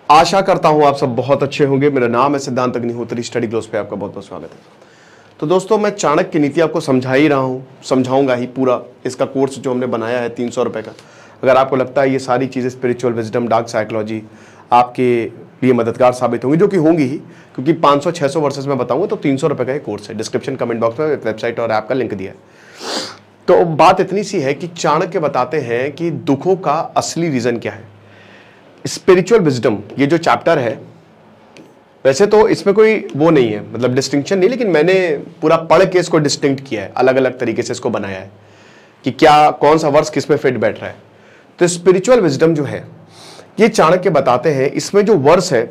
आशा करता हूं आप सब बहुत अच्छे होंगे। मेरा नाम है सिद्धांत अग्निहोत्री, स्टडी ग्लोस पे आपका बहुत बहुत स्वागत है। तो दोस्तों, मैं चाणक्य की नीति आपको समझा ही रहा हूं, समझाऊंगा ही पूरा। इसका कोर्स जो हमने बनाया है 300 रुपए का, अगर आपको लगता है ये सारी चीज़ें स्पिरिचुअल विजडम, डार्क साइकोलॉजी आपके लिए मददगार साबित होंगी, जो कि होंगी ही, क्योंकि 500-600 वर्सेस में बताऊंगा, तो 300 रुपए का ये कोर्स है। डिस्क्रिप्शन कमेंट बॉक्स में वेबसाइट और ऐप का लिंक दिया है। तो बात इतनी सी है कि चाणक्य बताते हैं कि दुखों का असली रीजन क्या है। स्पिरिचुअल विजडम ये जो चैप्टर है, वैसे तो इसमें कोई वो नहीं है, मतलब डिस्टिंक्शन नहीं, लेकिन मैंने पूरा पढ़ के इसको डिस्टिंक्ट किया है, अलग अलग तरीके से इसको बनाया है कि क्या कौन सा वर्स किस में फिट बैठ रहा है। तो स्पिरिचुअल विजडम जो है ये चाणक्य बताते हैं, इसमें जो वर्स है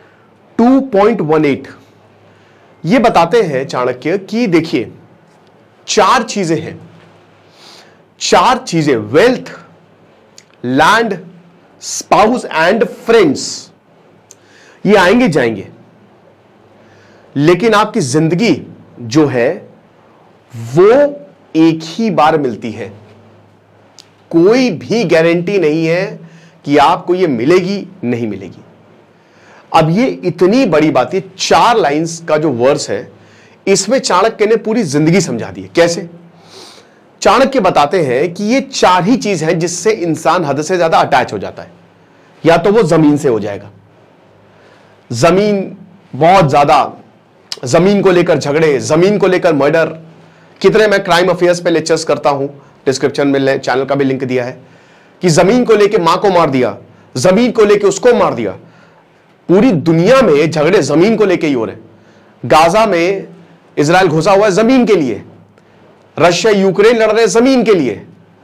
2.18, ये बताते हैं चाणक्य कि देखिए 4 चीजें हैं, 4 चीजें, wealth, land, spouse and friends, ये आएंगे जाएंगे, लेकिन आपकी जिंदगी जो है वो एक ही बार मिलती है। कोई भी गारंटी नहीं है कि आपको ये मिलेगी नहीं मिलेगी। अब ये इतनी बड़ी बात है, 4 लाइंस का जो वर्स है इसमें चाणक्य ने पूरी जिंदगी समझा दी है। कैसे? चाणक्य बताते हैं कि ये 4 ही चीज है जिससे इंसान हद से ज्यादा अटैच हो जाता है। या तो वो जमीन से हो जाएगा, जमीन बहुत ज्यादा, जमीन को लेकर झगड़े, जमीन को लेकर मर्डर। कितने मैं क्राइम अफेयर्स पे लेक्चर्स करता हूं, डिस्क्रिप्शन में चैनल का भी लिंक दिया है, कि जमीन को लेकर मां को मार दिया, जमीन को लेकर उसको मार दिया। पूरी दुनिया में झगड़े जमीन को लेकर ही हो रहे। गाजा में इजराइल घुसा हुआ है जमीन के लिए, रशिया यूक्रेन लड़ रहे जमीन के लिए।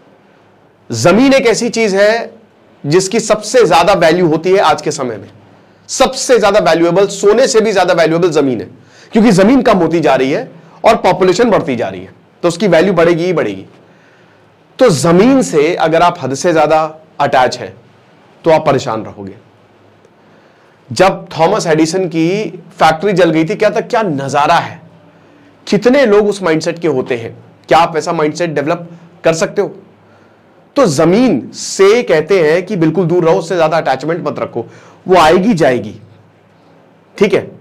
जमीन एक ऐसी चीज है जिसकी सबसे ज्यादा वैल्यू होती है आज के समय में। सबसे ज्यादा वैल्यूएबल, सोने से भी ज्यादा वैल्यूएबल जमीन है, क्योंकि जमीन कम होती जा रही है और पॉपुलेशन बढ़ती जा रही है, तो उसकी वैल्यू बढ़ेगी ही बढ़ेगी। तो जमीन से अगर आप हद से ज्यादा अटैच हैं तो आप परेशान रहोगे। जब थॉमस एडिसन की फैक्ट्री जल गई थी, क्या था, क्या नजारा है। कितने लोग उस माइंडसेट के होते हैं? क्या आप ऐसा माइंडसेट डेवलप कर सकते हो? तो जमीन से कहते हैं कि बिल्कुल दूर रहो, उससे ज्यादा अटैचमेंट मत रखो, वो आएगी जाएगी। ठीक है।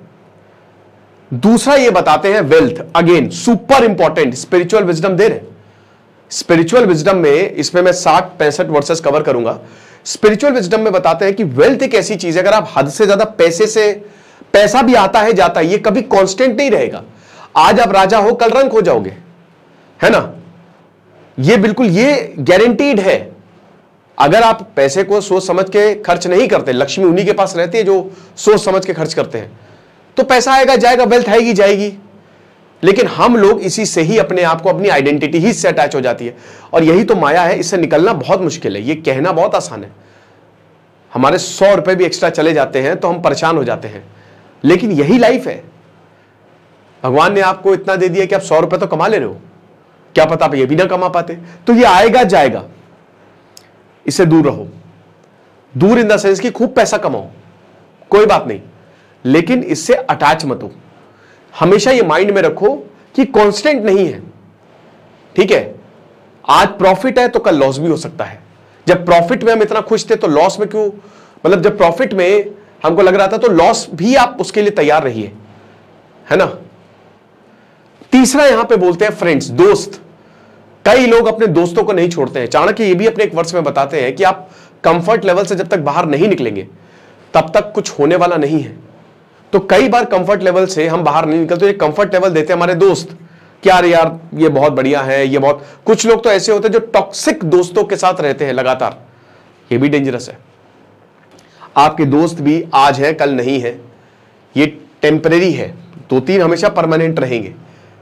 दूसरा ये बताते हैं wealth, again super important, spiritual wisdom दे रहे। स्पिरिचुअल विजडम में, इसमें मैं 60-65 वर्सेस कवर करूंगा। स्पिरिचुअल विजडम में बताते हैं कि वेल्थ एक ऐसी चीज है, अगर आप हद से ज्यादा पैसा भी आता है जाता है, ये कभी कांस्टेंट नहीं रहेगा। आज आप राजा हो, कल रंक हो जाओगे, है ना। ये बिल्कुल ये गारंटीड है। अगर आप पैसे को सोच समझ के खर्च नहीं करते, लक्ष्मी उन्हीं के पास रहती है जो सोच समझ के खर्च करते हैं, तो पैसा आएगा जाएगा, वेल्थ आएगी जाएगी। लेकिन हम लोग इसी से ही अपने आप को, अपनी आइडेंटिटी ही इससे अटैच हो जाती है, और यही तो माया है। इससे निकलना बहुत मुश्किल है। ये कहना बहुत आसान है, हमारे 100 रुपए भी एक्स्ट्रा चले जाते हैं तो हम परेशान हो जाते हैं, लेकिन यही लाइफ है। भगवान ने आपको इतना दे दिया कि आप 100 रुपए तो कमा ले रहे हो, क्या पता आप ये भी ना कमा पाते। तो ये आएगा जाएगा, इससे दूर रहो। दूर इन द सेंस कि खूब पैसा कमाओ, कोई बात नहीं, लेकिन इससे अटैच मत हो। हमेशा ये माइंड में रखो कि कांस्टेंट नहीं है। ठीक है, आज प्रॉफिट है तो कल लॉस भी हो सकता है। जब प्रॉफिट में हम इतना खुश थे तो लॉस में क्यों, मतलब जब प्रॉफिट में हमको लग रहा था तो लॉस भी आप उसके लिए तैयार रहिए, है ना। तीसरा यहां पे बोलते हैं फ्रेंड्स, दोस्त। कई लोग अपने दोस्तों को नहीं छोड़ते हैं। चाणक्य ये भी अपने एक वर्स में बताते हैं कि आप कंफर्ट लेवल से जब तक बाहर नहीं निकलेंगे तब तक कुछ होने वाला नहीं है। तो कई बार कंफर्ट लेवल से हम बाहर नहीं निकलते, ये कंफर्ट लेवल देते हैं हमारे दोस्त। क्या यार ये बहुत बढ़िया है, ये बहुत, कुछ लोग तो ऐसे होते हैं जो टॉक्सिक दोस्तों के साथ रहते हैं लगातार, ये भी डेंजरस है। आपके दोस्त भी आज है कल नहीं है, ये टेम्परेरी है। 2-3 हमेशा परमानेंट रहेंगे।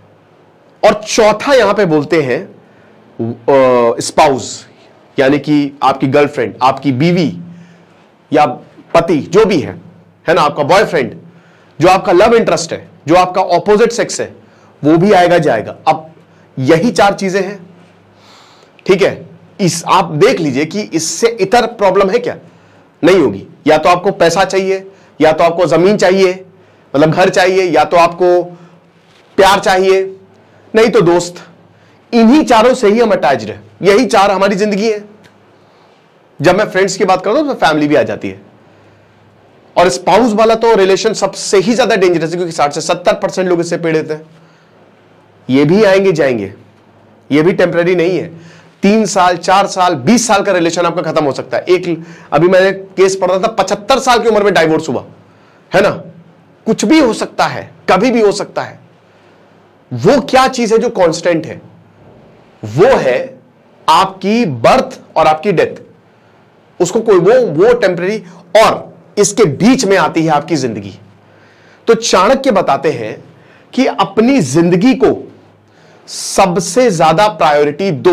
और चौथा यहां पे बोलते हैं स्पाउस, यानी कि आपकी गर्लफ्रेंड, आपकी बीवी या पति जो भी है ना, आपका बॉयफ्रेंड, जो आपका लव इंटरेस्ट है, जो आपका ऑपोजिट सेक्स है, वो भी आएगा जाएगा। अब यही 4 चीजें हैं। ठीक है, इस आप देख लीजिए कि इससे इतर प्रॉब्लम है क्या, नहीं होगी। या तो आपको पैसा चाहिए, या तो आपको जमीन चाहिए, मतलब घर चाहिए, या तो आपको प्यार चाहिए, नहीं तो दोस्त। इन्हीं चारों से ही हम अटैच्ड हैं। यही 4 हमारी जिंदगी है। जब मैं फ्रेंड्स की बात करता हूं तो फैमिली भी आ जाती है। और स्पाउस वाला तो रिलेशन सबसे ही ज्यादा डेंजरस है, क्योंकि 60 से 70% लोग इससे पीड़ित हैं। ये भी आएंगे जाएंगे, ये भी टेम्पररी नहीं है। 3 साल 4 साल 20 साल का रिलेशन आपका खत्म हो सकता है। एक अभी मैंने केस पढ़ा था, 75 साल की उम्र में डाइवोर्स हुआ है ना। कुछ भी हो सकता है, कभी भी हो सकता है। वो क्या चीज है जो कांस्टेंट है? वो है आपकी बर्थ और आपकी डेथ। उसको कोई वो टेम्पररी, और इसके बीच में आती है आपकी जिंदगी। तो चाणक्य बताते हैं कि अपनी जिंदगी को सबसे ज्यादा प्रायोरिटी दो।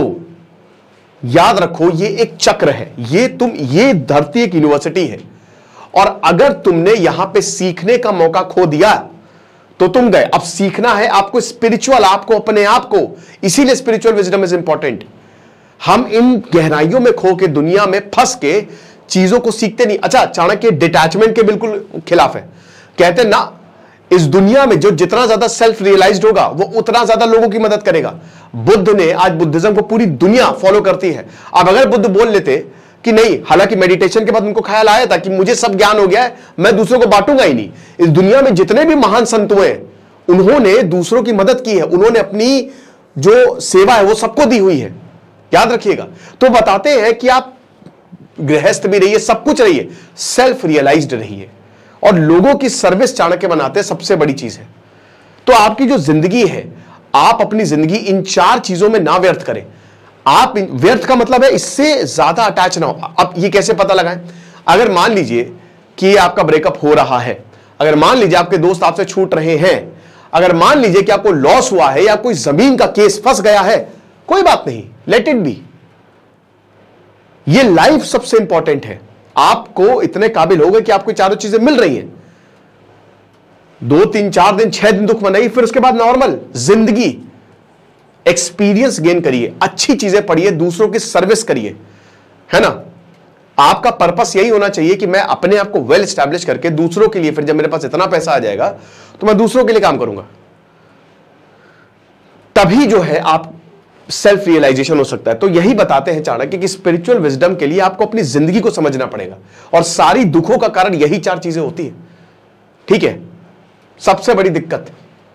याद रखो, ये एक चक्र है। ये धरती एक यूनिवर्सिटी है, और अगर तुमने यहां पे सीखने का मौका खो दिया तो तुम गए। अब सीखना है आपको स्पिरिचुअल, आपको अपने आप को, इसीलिए स्पिरिचुअल विजडम इज इंपॉर्टेंट। हम इन गहराइयों में खो के, दुनिया में फंस के चीजों को सीखते नहीं। अच्छा, चाणक्य डिटैचमेंट के बिल्कुल खिलाफ है। कहते हैं ना, इस दुनिया में जो जितना ज्यादा सेल्फ रियलाइज्ड होगा वो उतना ज्यादा लोगों की मदद करेगा। बुद्ध ने, आज बुद्धिज्म को पूरी दुनिया फॉलो करती है। अब अगर बुद्ध बोल लेते कि नहीं, हालांकि मेडिटेशन के बाद उनको ख्याल आया था कि मुझे सब ज्ञान हो गया है, मैं दूसरों को बांटूंगा ही नहीं। इस दुनिया में जितने भी महान संत हुए, उन्होंने दूसरों की मदद की है, उन्होंने अपनी जो सेवा है वो सबको दी हुई है, याद रखिएगा। तो बताते हैं कि आप गृहस्थ भी रहिए, सब कुछ रहिए, सेल्फ रियलाइज्ड रहिए, और लोगों की सर्विस चाणक्य बनाते हैं सबसे बड़ी चीज है। तो आपकी जो जिंदगी है, आप अपनी जिंदगी इन 4 चीजों में ना व्यर्थ करें। आप व्यर्थ का मतलब है इससे ज्यादा अटैच ना हो। अब ये कैसे पता लगाएं? अगर मान लीजिए कि आपका ब्रेकअप हो रहा है, अगर मान लीजिए आपके दोस्त आपसे छूट रहे हैं, अगर मान लीजिए कि आपको लॉस हुआ है या कोई जमीन का केस फंस गया है, कोई बात नहीं, लेट इट बी। ये लाइफ सबसे इंपॉर्टेंट है। आपको इतने काबिल हो गए कि आपको चारों चीजें मिल रही हैं। 2 3 4 दिन 6 दिन दुख मनाइए, फिर उसके बाद नॉर्मल जिंदगी। एक्सपीरियंस गेन करिए, अच्छी चीजें पढ़िए, दूसरों की सर्विस करिए, है ना। आपका पर्पस यही होना चाहिए कि मैं अपने आप को वेल एस्टैब्लिश करके दूसरों के लिए, फिर जब मेरे पास इतना पैसा आ जाएगा तो मैं दूसरों के लिए काम करूंगा। तभी जो है आप सेल्फ रियलाइजेशन हो सकता है। तो यही बताते हैं चाणक्य कि स्पिरिचुअल विजडम के लिए आपको अपनी जिंदगी को समझना पड़ेगा, और सारी दुखों का कारण यही 4 चीजें होती है। ठीक है, सबसे बड़ी दिक्कत।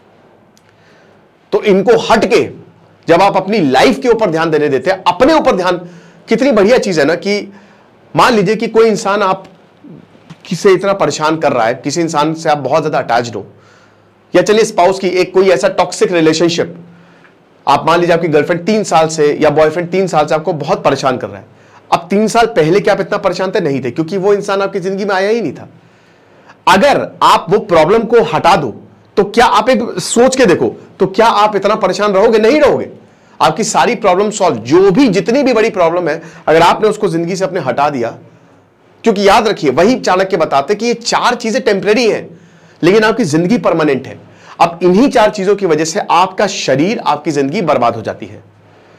तो इनको हट के जब आप अपनी लाइफ के ऊपर ध्यान देने देते हैं, अपने ऊपर ध्यान, कितनी बढ़िया चीज है ना कि मान लीजिए कि कोई इंसान आप किसे इतना परेशान कर रहा है, किसी इंसान से आप बहुत ज्यादा अटैच्ड हो, या चलिए स्पाउस की एक कोई ऐसा टॉक्सिक रिलेशनशिप, आप मान लीजिए आपकी गर्लफ्रेंड 3 साल से या बॉयफ्रेंड 3 साल से आपको बहुत परेशान कर रहा है। अब 3 साल पहले क्या आप इतना परेशान थे? नहीं थे, क्योंकि वो इंसान आपकी जिंदगी में आया ही नहीं था। अगर आप वो प्रॉब्लम को हटा दो, तो क्या आप एक सोच के देखो, तो क्या आप इतना परेशान रहोगे? नहीं रहोगे। आपकी सारी प्रॉब्लम सॉल्व, जो भी जितनी भी बड़ी प्रॉब्लम है, अगर आपने उसको जिंदगी से अपने हटा दिया, क्योंकि याद रखिए वही चाणक्य बताते कि ये 4 चीजें टेम्परेरी हैं, लेकिन आपकी जिंदगी परमानेंट है। अब इन्हीं 4 चीजों की वजह से आपका शरीर, आपकी जिंदगी बर्बाद हो जाती है।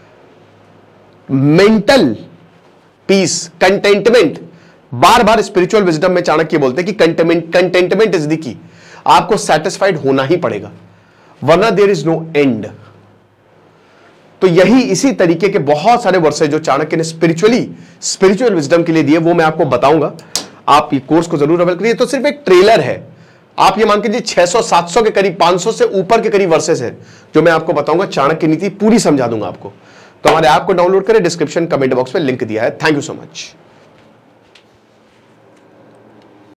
मेंटल पीस, कंटेंटमेंट, बार बार स्पिरिचुअल विजडम में चाणक्य बोलते हैं कि कंटेंटमेंट इज द की। आपको सेटिस्फाइड होना ही पड़ेगा, वरना देयर इज नो एंड। तो यही इसी तरीके के बहुत सारे वर्सेस जो चाणक्य ने स्पिरिचुअल विजडम के लिए दिए, वो मैं आपको बताऊंगा। आप ये कोर्स को जरूर अवेल करिए। तो सिर्फ एक ट्रेलर है, आप ये मान के लीजिए 600-700 के करीब, 500 से ऊपर के करीब वर्सेस है जो मैं आपको बताऊंगा। चाणक्य नीति पूरी समझा दूंगा आपको। तो हमारे ऐप को डाउनलोड करें, डिस्क्रिप्शन कमेंट बॉक्स में लिंक दिया है। Thank you so much.